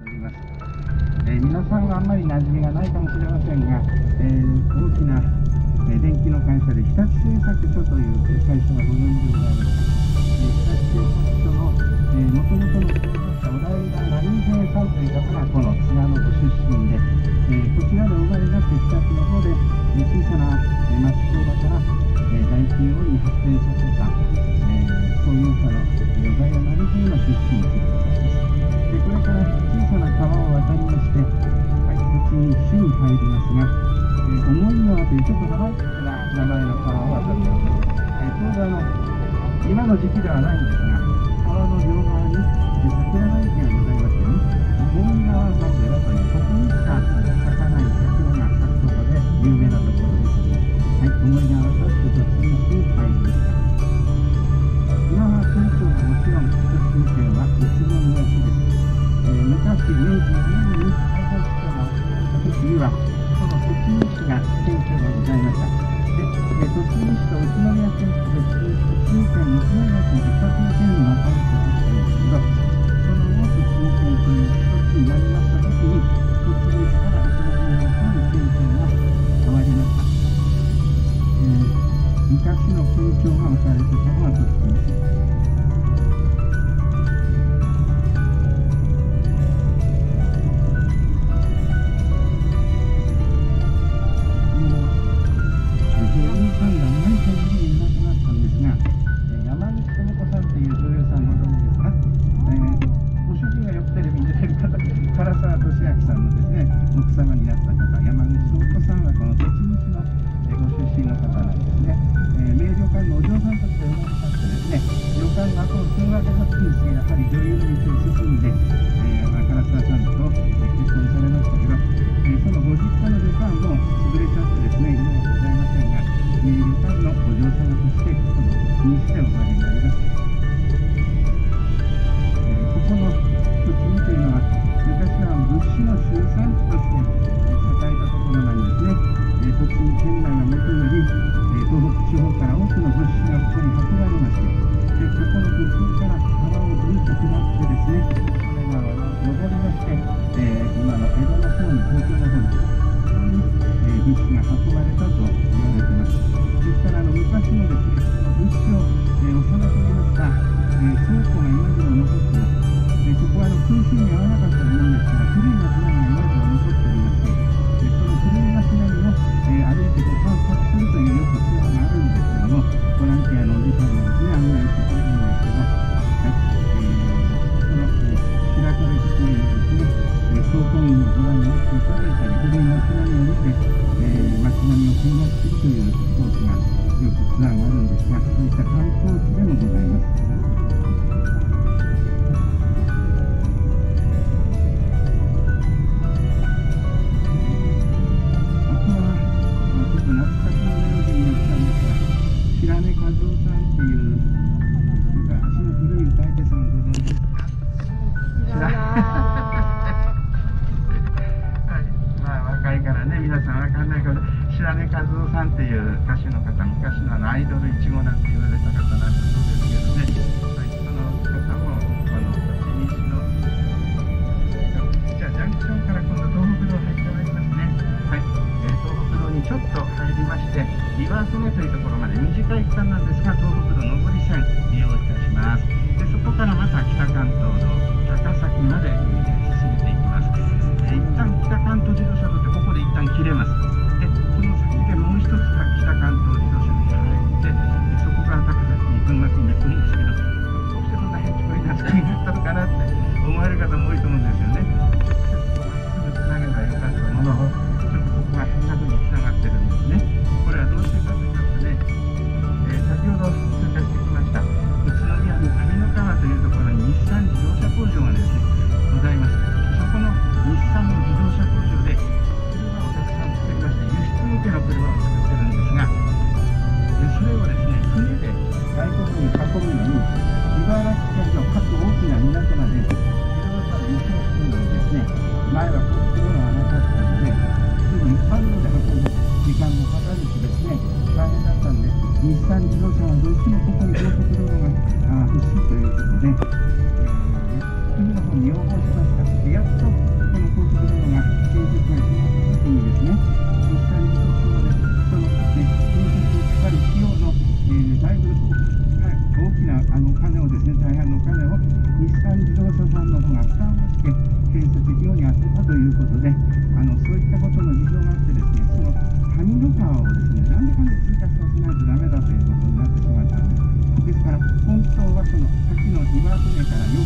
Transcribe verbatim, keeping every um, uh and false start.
おります。えー、皆さんはあんまり馴染みがないかもしれませんが、えー、大きな、えー、電気の会社で日立製作所という会社がご存知でございます。えー、日立製作所のもともとの創業者小平成平さんという方がこの津賀のご出身で、えー、こちらでお生まれになって日立の方で、えー、小さな、えー、町工場から、えー、大企業に発展させた、えー、創業者の小平成平の出身地でございます。でこれから小さな川を渡りまして、はい、土地に市に入りますが、えー、思い川というちょっと長い名前の川を渡っております。えー、ちょうどあの今の時期ではないんですが、川の両側に桜並木がございましてね、思い川桜という、ここにしか咲かない桜が咲くことで有名なところです。はい、思い川として栃木市に入りました。今は県庁はもちろん栃木県は宇都宮市です。えー、昔明治よねんに開会式が行われた時にはこの栃木市が県庁がございました。で、えー、栃木市と宇都宮県と栃木県宇都宮県とふたつの県に分かれているんですけど、その後栃木県という一つになりました時に栃木市から宇都宮の方に県庁が変わりました。えー、昔の県庁が置かれていたのは栃木市です。日産自動車はどうしてもここに高速道路が欲しいということで、えー、海の方に要望しました。 やっとこの高速道路が建設が決まった時にですね、日産自動車までその、ね、建設にかかる費用の、えー、だいぶ大きなあのお金をですね、大半のお金を日産自動車さんの方が負担をして建設費用に充てたということで、あのそういったことの事情があってですね、その上野川をですね、なんでかんで通過させないとダメだということになってしまったんです。ですから本当はその先の岩船からよ